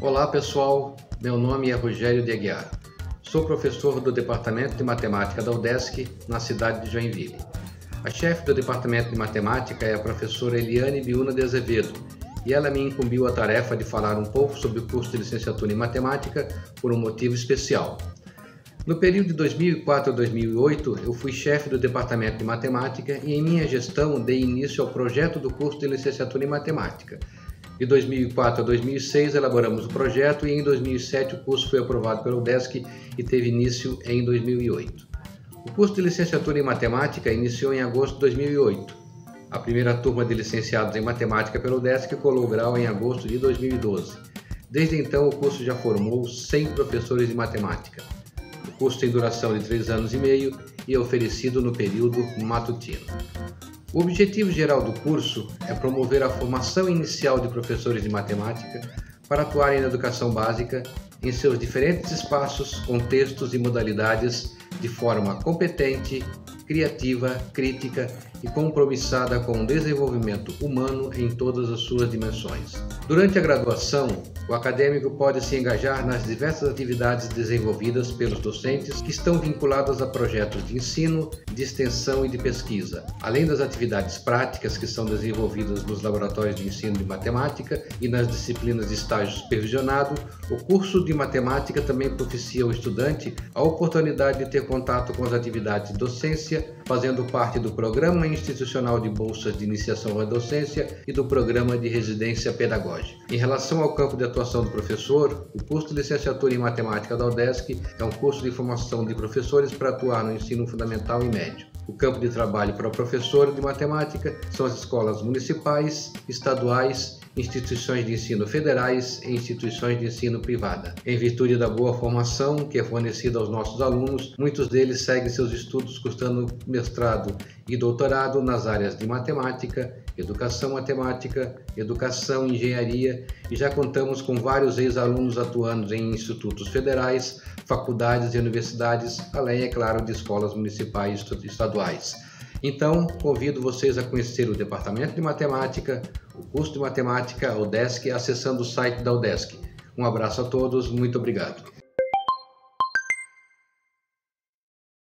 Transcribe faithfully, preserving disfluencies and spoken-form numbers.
Olá pessoal, meu nome é Rogério de Aguiar. Sou professor do Departamento de Matemática da UDESC, na cidade de Joinville. A chefe do Departamento de Matemática é a professora Eliane Biuna de Azevedo, e ela me incumbiu a tarefa de falar um pouco sobre o curso de licenciatura em Matemática por um motivo especial. No período de dois mil e quatro a dois mil e oito, eu fui chefe do Departamento de Matemática e em minha gestão dei início ao projeto do curso de licenciatura em Matemática. De dois mil e quatro a dois mil e seis elaboramos o projeto e em dois mil e sete o curso foi aprovado pela UDESC e teve início em dois mil e oito. O curso de licenciatura em Matemática iniciou em agosto de dois mil e oito. A primeira turma de licenciados em Matemática pela UDESC colou o grau em agosto de dois mil e doze. Desde então o curso já formou cem professores de Matemática. O curso tem duração de três anos e meio e é oferecido no período matutino. O objetivo geral do curso é promover a formação inicial de professores de matemática para atuarem na educação básica em seus diferentes espaços, contextos e modalidades de forma competente, criativa, crítica e compromissada com o desenvolvimento humano em todas as suas dimensões. Durante a graduação, o acadêmico pode se engajar nas diversas atividades desenvolvidas pelos docentes que estão vinculadas a projetos de ensino, de extensão e de pesquisa, além das atividades práticas que são desenvolvidas nos laboratórios de ensino de matemática e nas disciplinas de estágio supervisionado. O curso de matemática também propicia ao estudante a oportunidade de ter contato com as atividades de docência, fazendo parte do Programa Institucional de Bolsas de Iniciação à Docência e do Programa de Residência Pedagógica. Em relação ao campo de atuação do professor, o curso de licenciatura em Matemática da UDESC é um curso de formação de professores para atuar no ensino fundamental e médio. O campo de trabalho para o professor de matemática são as escolas municipais, estaduais, instituições de ensino federais e instituições de ensino privada. Em virtude da boa formação que é fornecida aos nossos alunos, muitos deles seguem seus estudos cursando mestrado e doutorado nas áreas de matemática, educação matemática, educação e engenharia, e já contamos com vários ex-alunos atuando em institutos federais, faculdades e universidades, além, é claro, de escolas municipais e estaduais. Então, convido vocês a conhecer o Departamento de Matemática, o curso de Matemática, a UDESC, acessando o site da UDESC. Um abraço a todos, muito obrigado.